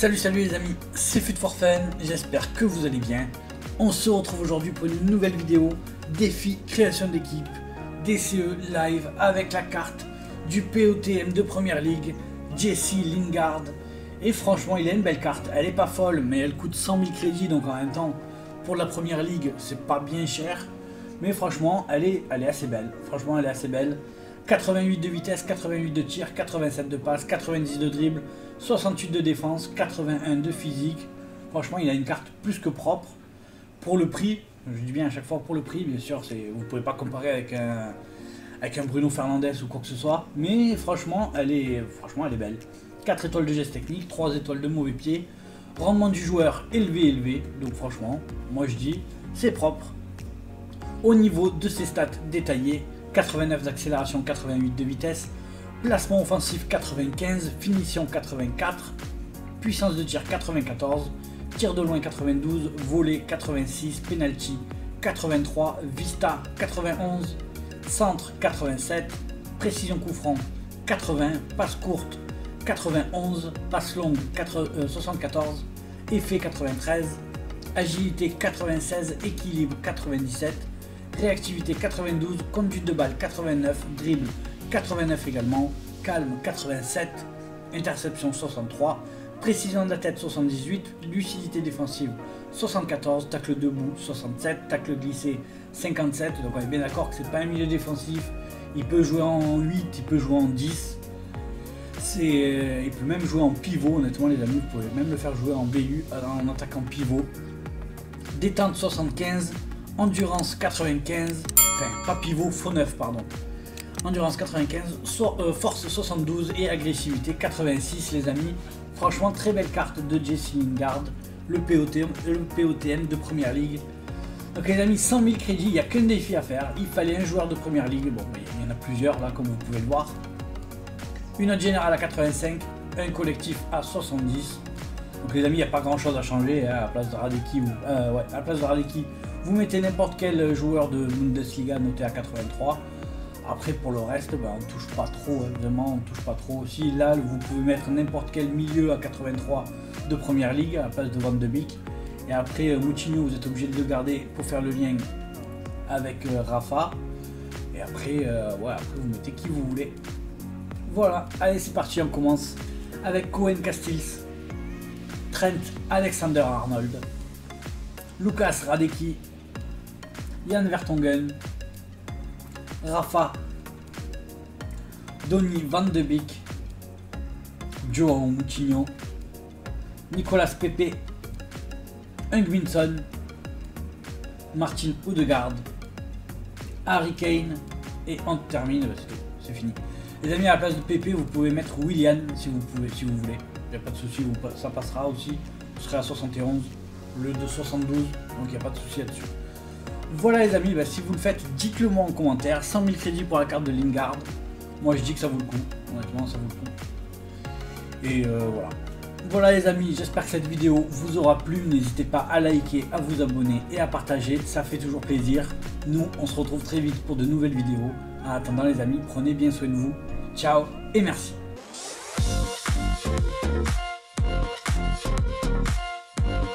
Salut les amis, c'est Fut4Fun, j'espère que vous allez bien. On se retrouve aujourd'hui pour une nouvelle vidéo, défi création d'équipe, DCE live avec la carte du POTM de Première Ligue, Jesse Lingard. Et franchement il a une belle carte, elle est pas folle mais elle coûte 100 000 crédits, donc en même temps pour la Première Ligue c'est pas bien cher. Mais franchement elle est assez belle, franchement elle est assez belle. 88 de vitesse, 88 de tir, 87 de passe, 90 de dribble, 68 de défense, 81 de physique. Franchement, il a une carte plus que propre. Pour le prix, je dis bien à chaque fois pour le prix, bien sûr, vous ne pouvez pas comparer avec un Bruno Fernandes ou quoi que ce soit. Mais franchement, elle est belle. 4 étoiles de geste technique, 3 étoiles de mauvais pied. Rendement du joueur élevé. Donc franchement, moi je dis, c'est propre. Au niveau de ses stats détaillées, 89 d'accélération, 88 de vitesse, placement offensif 95, finition 84, puissance de tir 94, tir de loin 92, volet 86, penalty 83, vista 91, centre 87, précision coup franc 80, passe courte 91, passe longue 74, effet 93, agilité 96, équilibre 97, réactivité 92, conduite de balle 89, dribble 89 également, calme 87, interception 63, précision de la tête 78, lucidité défensive 74, tacle debout 67, tacle glissé 57, donc on est bien d'accord que c'est pas un milieu défensif, il peut jouer en 8, il peut jouer en 10, il peut même jouer en pivot, honnêtement les amis, vous pouvez même le faire jouer en BU, en attaquant pivot, détente 75, endurance 95, enfin pas pivot, faux 9 pardon. Endurance 95, force 72 et agressivité 86 les amis. Franchement très belle carte de Jesse Lingard, le POTM de Première Ligue. Donc les amis, 100 000 crédits, il n'y a qu'un défi à faire. Il fallait un joueur de Première Ligue, bon mais il y en a plusieurs là comme vous pouvez le voir. Une note générale à 85, un collectif à 70. Donc les amis, il n'y a pas grand chose à changer hein, à la place de Radecki. À la place de Radecki, vous mettez n'importe quel joueur de Bundesliga noté à 83. Après pour le reste, on ne touche pas trop, hein, vraiment on ne touche pas trop. Aussi là, vous pouvez mettre n'importe quel milieu à 83 de Première Ligue à la place de Van de Beek. Et après Moutinho, vous êtes obligé de le garder pour faire le lien avec Rafa. Et après, après vous mettez qui vous voulez. Voilà, allez c'est parti, on commence avec Koen Castells, Trent Alexander-Arnold, Lucas Radecki, Jan Vertonghen, Rafa, Donny Van de Beek, Joao Moutinho, Nicolas Pepe, Ingvinsson, Martin Odegaard, Harry Kane et on termine parce que c'est fini. Les amis, à la place de Pepe, vous pouvez mettre Willian si vous voulez. Il n'y a pas de souci, ça passera aussi. Vous serez à 71, le de 72, donc il n'y a pas de souci là-dessus. Voilà les amis, si vous le faites, dites-le moi en commentaire. 100 000 crédits pour la carte de Lingard. Moi je dis que ça vaut le coup, honnêtement ça vaut le coup. Et voilà. Voilà les amis, j'espère que cette vidéo vous aura plu. N'hésitez pas à liker, à vous abonner et à partager, ça fait toujours plaisir. Nous on se retrouve très vite pour de nouvelles vidéos. En attendant les amis, prenez bien soin de vous. Ciao et merci.